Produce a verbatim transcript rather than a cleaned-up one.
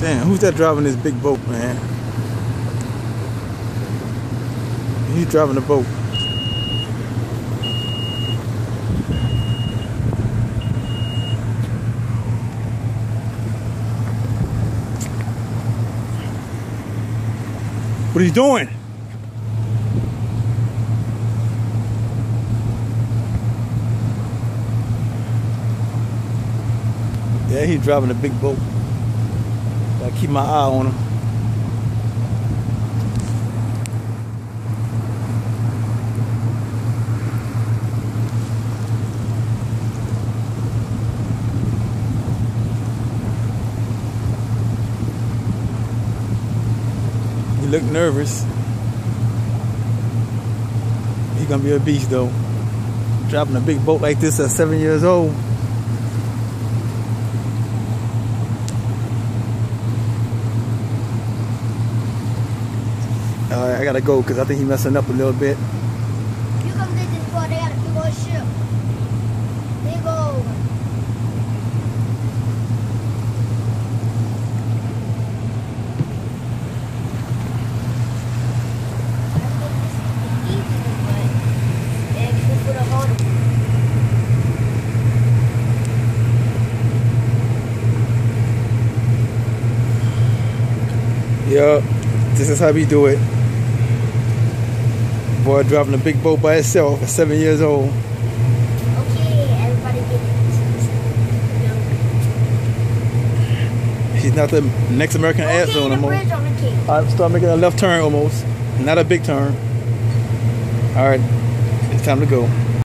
Damn, who's that driving this big boat, man? He's driving the boat. What are you doing? Yeah, he's driving a big boat. Gotta keep my eye on him. He looked nervous. He's gonna be a beast though. Driving a big boat like this at seven years old. Alright, I gotta go because I think he's messing up a little bit. You come to this boat, they got a big old ship. Big old one. Yeah, this is how we do it. Boy driving a big boat by himself at seven years old. Okay, everybody get it. He's not the next American Okay, Ant Zone the no more. bridge on the Cape. I start making a left turn almost. Not a big turn. Alright, it's time to go.